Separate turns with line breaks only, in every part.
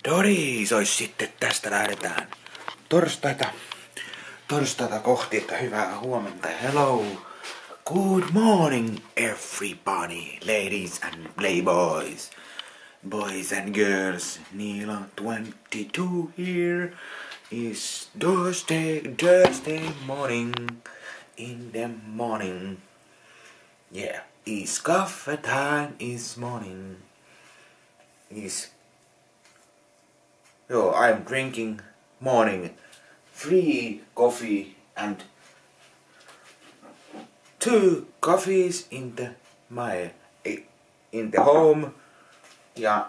Dori, sois sitten tästä lähdetään torstaita kohti, että hyvää huomenta. Hello, good morning everybody, ladies and playboys, boys and girls. Nila 22 here is Thursday morning, in the morning. Yeah, is coffee time, is morning, is... Yo, I'm drinking morning 3 coffee and 2 coffees in the home, yeah,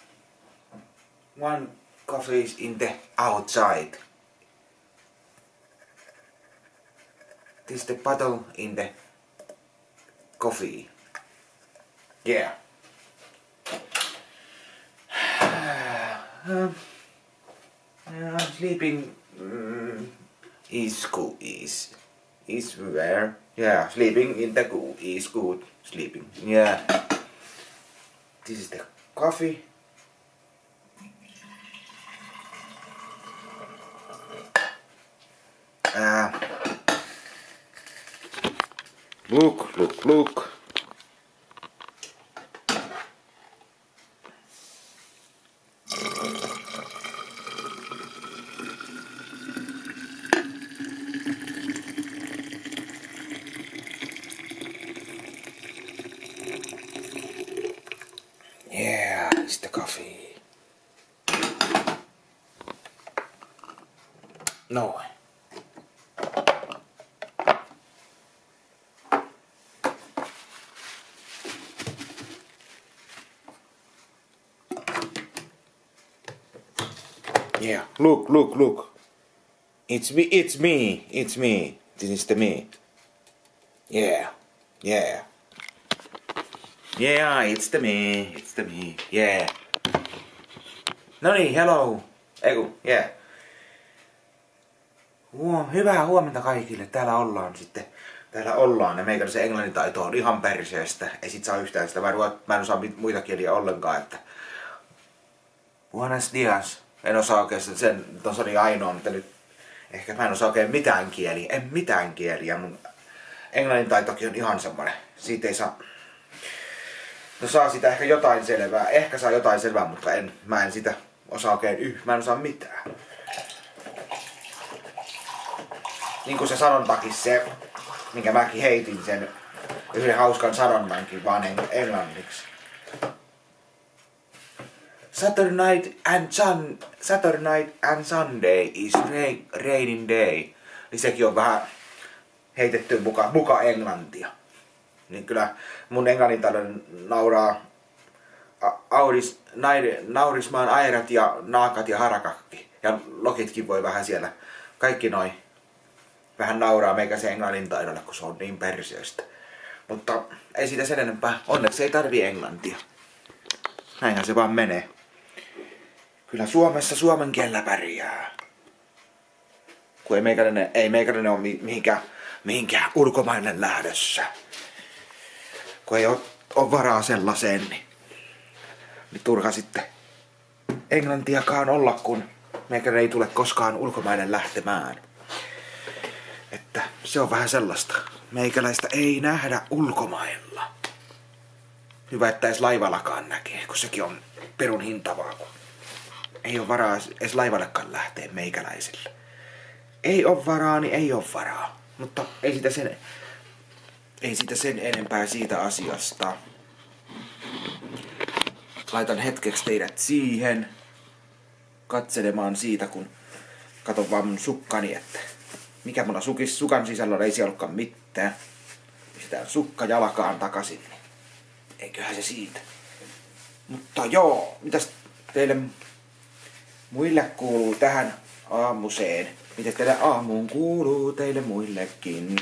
1 coffees in the outside. This is the bottle in the coffee. Yeah. Sleeping is good. Is where? Yeah, sleeping in the good is good. Sleeping. Yeah. This is the coffee. Look. Yeah, it's the coffee. No. Yeah, look. It's me. This is the me. Yeah. Yeah, it's the me. Yeah. Noniin, hello. Yeah. Hyvää huomenta kaikille. Täällä ollaan. Ja meikäläisen englannin taito on ihan perseestä. Ei sit saa yhtään sitä. Mä en osaa muita kieliä ollenkaan, että... Buenos dias. En osaa oikeastaan sen, se oli ainoa, mutta nyt... Ehkä mä en osaa oikein mitään kieliä. En mitään kieliä. Mun englannin taitokin on ihan semmonen. Siitä ei saa... No saa sitä ehkä jotain selvää. Ehkä saa jotain selvää, mutta mä en sitä osaa oikein mä en osaa mitään. Niin kuin se sanontakin se, minkä mäkin heitin sen yhden hauskan sanonnankin vaan englanniksi. Saturday night and Sunday is raining day. Niin sekin on vähän heitetty muka englantia. Niin kyllä mun englannin taidon naurismaan airat ja naakat ja harakakki. Ja lokitkin voi vähän siellä. Kaikki noi vähän nauraa meikäisen englannin taidolle, kun se on niin perseestä. Mutta ei siitä sen enempää. Onneksi ei tarvii englantia. Näinhän se vaan menee. Kyllä Suomessa suomen kielellä pärjää. Kun ei meikäläinen ole mihinkään ulkomaille lähdössä. Kun ei ole varaa sellaiseen, niin turha sitten englantiakaan olla, kun meikäläinen ei tule koskaan ulkomaille lähtemään. Että se on vähän sellaista. Meikäläistä ei nähdä ulkomailla. Hyvä, että edes laivallakaan näkee, kun sekin on perun hintavaa, kun ei ole varaa edes laivallekaan lähteä meikäläisille. Ei ole varaa, niin ei ole varaa. Mutta ei sitä sen enempää siitä asiasta. Laitan hetkeksi teidät siihen katselemaan siitä, kun katon vaan mun sukkani, että mikä mulla sukan sisällä on, ei siellä olekaan mitään. Pistetään sukka jalkaan takaisin, niin eiköhän se siitä. Mutta joo, mitäs teille muille kuuluu tähän aamuseen? Mitä teille aamuun kuuluu teille muillekin?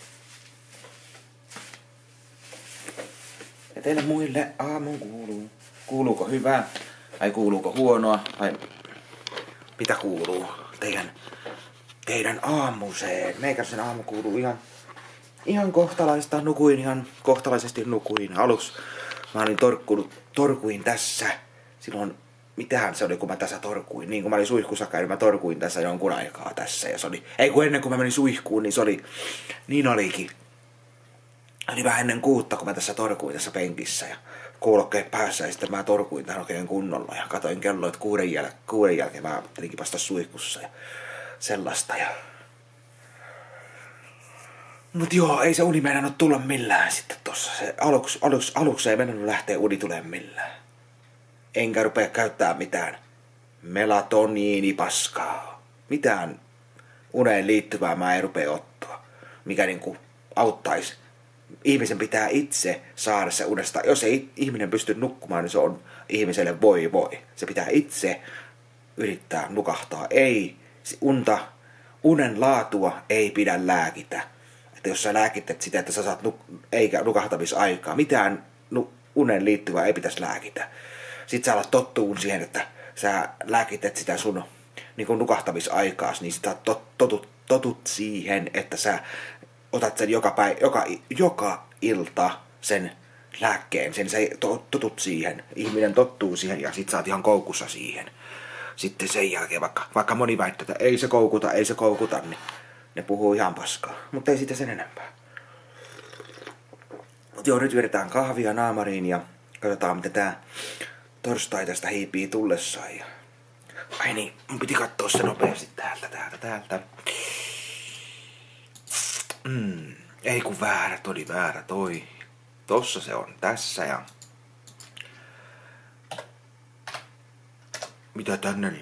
Ja teille muille aamuun kuuluu. Kuuluuko hyvää? Vai kuuluuko huonoa? Vai mitä kuuluu teidän aamuseen? Meikäläisen aamu kuuluu ihan kohtalaista. Kohtalaisesti nukuin. Alus mä olin torkuin tässä silloin mitähän se oli, kun mä tässä torkuin. Niin kun mä olin suihkussakaan, niin mä torkuin tässä jonkun aikaa tässä. Ja se oli, ei kun ennen kuin mä menin suihkuun, niin se oli, niin olikin. Oli vähän ennen 6, kun mä tässä torkuin tässä penkissä ja kuulokkeet päässä. Ja sitten mä torkuin tähän oikein kunnolla ja katoin kello, että 6 jälkeen mä ajattelinkin vasta suihkussa ja sellaista. Ja... Mut joo, ei se uni meinannut tulla millään sitten tossa. Se aluksi ei meinannut lähteä uni tulemaan millään. Enkä rupea käyttää mitään melatoniinipaskaa. Mitään uneen liittyvää mä en rupea ottaa, mikä niinku auttaisi. Ihmisen pitää itse saada se unesta. Jos ei ihminen pysty nukkumaan, niin se on ihmiselle voi. Se pitää itse yrittää nukahtaa. Ei unen laatua ei pidä lääkitä. Että jos sä lääkität sitä, että sä saat eikä nukahtamisaikaa, mitään unen liittyvää ei pitäisi lääkitä. Sit sä alat tottuun siihen, että sä lääkität sitä sun niin nukahtamisaikaas, niin sitä totut siihen, että sä otat sen joka ilta sen lääkkeen, sen sä totut siihen, ihminen tottuu siihen ja sit sä oot ihan koukussa siihen. Sitten sen jälkeen, vaikka moni väittää, että ei se koukuta, niin ne puhuu ihan paskaa, mutta ei siitä sen enempää. Mut joo, nyt vedetään kahvia naamariin ja katsotaan, mitä tää torstai tästä hiipii tullessaan. Ja... Ai niin, mun piti kattoo se nopeasti täältä. Ei kun väärä toi. Tossa se on, tässä ja... Mitä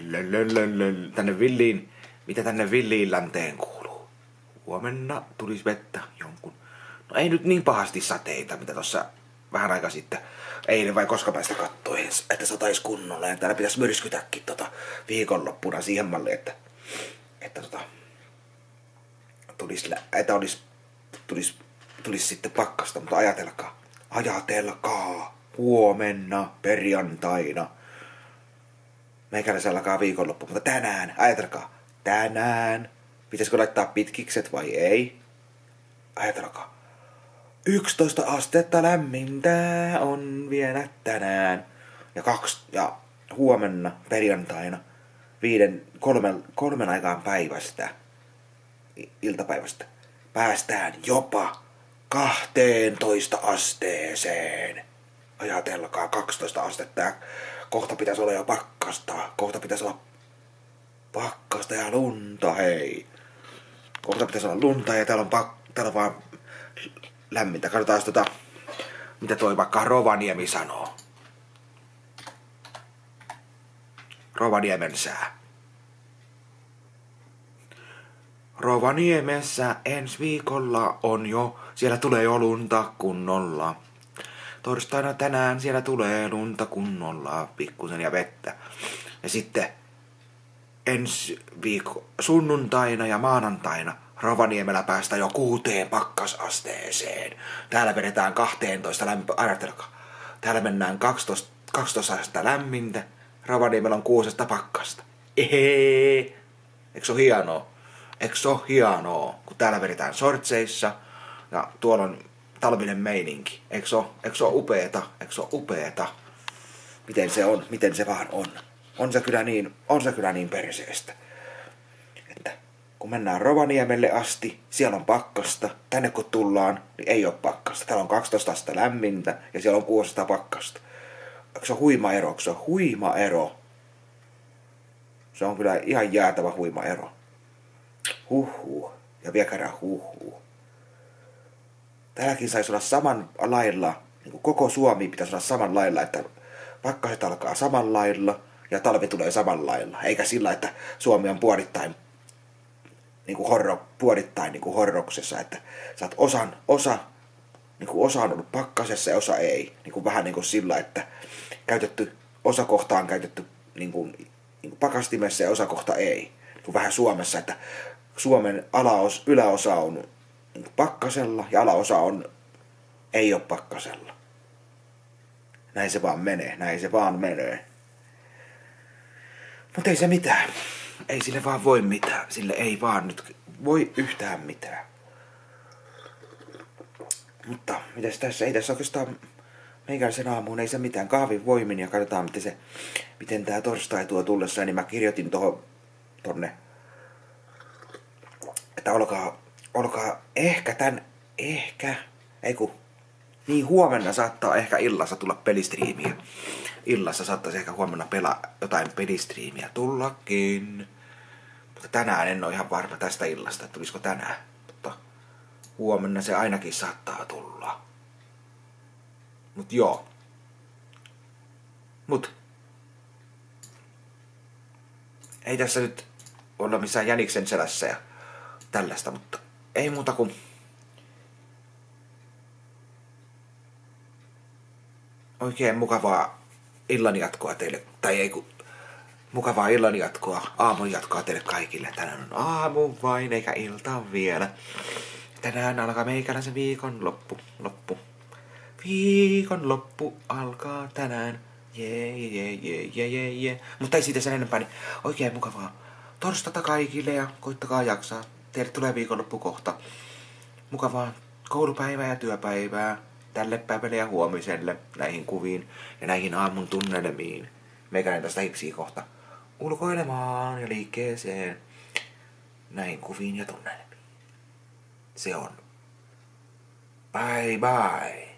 tänne villiin länteen kuuluu? Huomenna tulis vettä jonkun. No ei nyt niin pahasti sateita, mitä tossa vähän aika sitten, eilen vai koska päästä kattoin, että satais kunnolla. Ja täällä pitäisi myrskytäkin viikonloppuna siihen malliin, että tulis sitten pakkasta, mutta ajatelkaa, huomenna perjantaina. Meikäläisen alkaa viikonloppu, mutta tänään. Pitäisikö laittaa pitkikset vai ei? Ajatelkaa. 11 astetta lämmintä on vielä tänään. Ja huomenna perjantaina 3 aikaan päivästä, iltapäivästä, päästään jopa 12 asteeseen. Ajatelkaa, 12 astetta ja kohta pitäisi olla jo pakkasta. Kohta pitäisi olla pakkasta ja lunta, hei. Kohta pitäisi olla lunta ja täällä on vaan lämmintä. Katsotaan mitä toi vaikka Rovaniemi sanoo. Rovaniemen sää. Rovaniemessä ensi viikolla on jo, siellä tulee jo lunta kunnolla. Torstaina tänään siellä tulee lunta kunnolla, pikkusen ja vettä. Ja sitten ensi viikko sunnuntaina ja maanantaina Rovaniemellä päästään jo 6 pakkasasteeseen. Täällä vedetään 12 ajatelkaa. Täällä mennään 12 astetta lämmintä. Rovaniemellä on 6 pakkasta. Eikö se ole hienoa? Eikö se ole hienoa, kun täällä vedetään sortseissa ja tuolla on talvinen meininki. Eikö se ole upeeta? Miten se on? Miten se vaan on? On se kyllä niin perseestä. Että kun mennään Rovaniemelle asti, siellä on pakkasta. Tänne kun tullaan, niin ei ole pakkasta. Täällä on 12 astetta lämmintä ja siellä on 600 pakkasta. Eikö se ole huima ero? Se on kyllä ihan jäätävä huima ero. Huhhuh. Ja vielä kerran huhhuh. Täälläkin saisi olla saman lailla, niin kuin koko Suomi pitäisi olla saman lailla, että pakkaset alkaa saman lailla ja talvi tulee saman lailla. Eikä sillä, että Suomi on puolittain niin kuin horroksessa, että sä oot osa on ollut pakkasessa ja osa ei. Niin kuin vähän niin kuin sillä, että osa kohta on käytetty niin kuin pakastimessa ja osa kohta ei. Niin kuin vähän Suomessa, että Suomen yläosa on pakkasella ja alaosa ei ole pakkasella. Näin se vaan menee. Mutta ei se mitään. Ei sille vaan voi mitään. Sille ei vaan nyt voi yhtään mitään. Mutta mitäs tässä? Ei tässä oikeastaan meikäläisen aamuun ei se mitään kahvin voimin ja katsotaan miten tää torstai tuo tullessa, niin mä kirjoitin tonne, että olkaa niin huomenna saattaa ehkä illassa tulla pelistriimiä. Illassa saattaisi ehkä huomenna pelaa jotain pelistriimiä tullakin. Mutta tänään en ole ihan varma tästä illasta, että tulisiko tänään. Mutta huomenna se ainakin saattaa tulla. Mut joo. Ei tässä nyt olla missään jäniksen selässä ja tällaista, mutta ei muuta kuin oikein mukavaa illan jatkoa teille, tai ei kun mukavaa illan jatkoa, aamun jatkoa teille kaikille. Tänään on aamu vain eikä ilta vielä. Tänään alkaa meikäläisen viikonloppu. Viikonloppu alkaa tänään. Jee. Mutta ei siitä sen enempää, niin oikein mukavaa torstaita kaikille ja koittakaa jaksaa. Teille tulee viikonloppu kohta. Mukavaa koulupäivää ja työpäivää tälle päivälle ja huomiselle näihin kuviin ja näihin aamun tunnelmiin. Meikäläinen tästä hipsii kohta ulkoilemaan ja liikkeeseen näihin kuviin ja tunnelmiin. Se on. Bye bye.